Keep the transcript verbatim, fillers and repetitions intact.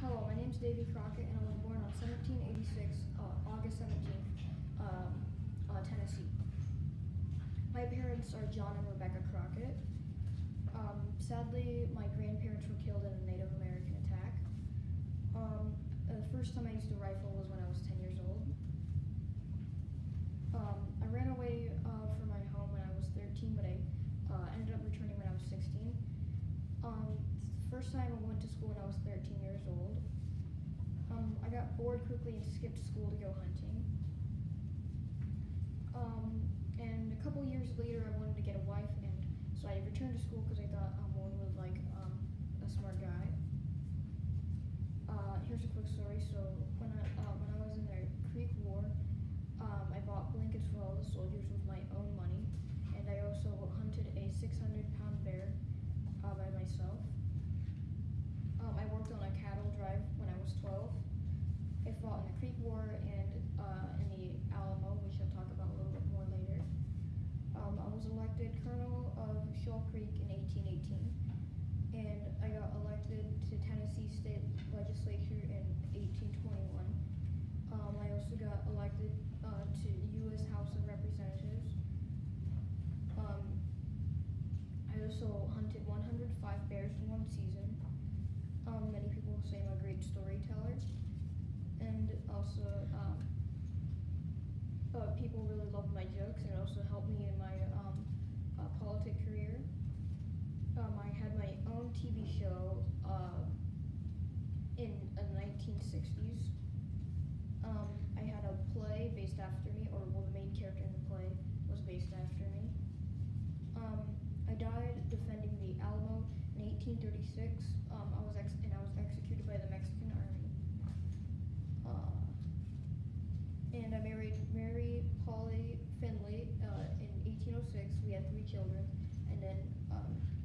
Hello, my name is Davy Crockett, and I was born on seventeen eighty-six, uh, August seventeenth, um, uh, Tennessee. My parents are John and Rebecca Crockett. Um, sadly, my grandparents were killed in a Native American attack. Um, the first time I used a rifle was when I was ten years old. Um, I ran away uh, from my home when I was thirteen, but I uh, ended up returning when I was sixteen. Um, first time I went to school when I was thirteen years old. Um, I got bored quickly and skipped school to go hunting. Um, and a couple years later, I wanted to get a wife, and so I returned to school because I thought um, one was like um, a smart guy. Uh, here's a quick story. So when I uh, when I was in the Creek War, um, I bought blankets for all the soldiers with my own money, and I also hunted a six hundred pound bear uh, by myself. Um, I worked on a cattle drive when I was twelve. I fought in the Creek War and uh, in the Alamo, which I'll talk about a little bit more later. Um, I was elected colonel of Shoal Creek in eighteen eighteen, and I got elected to Tennessee State Legislature in eighteen twenty-one. Um, I also got elected uh, to the U S House of Representatives. Um, I also hunted one hundred five bears in one season. Um, many people say I'm a great storyteller, and also um, uh, people really love my jokes, and it also helped me in my um, uh, politic career. Um, I had my own T V show uh, in the nineteen sixties. Um, I had a play based after me, or well, the main character in the play was based after me. Um, I died defending the Alamo in eighteen thirty-six. Um, I was ex and I was executed by the Mexican army. Uh, and I married Mary Polly Finley uh, in eighteen oh six. We had three children, and then um,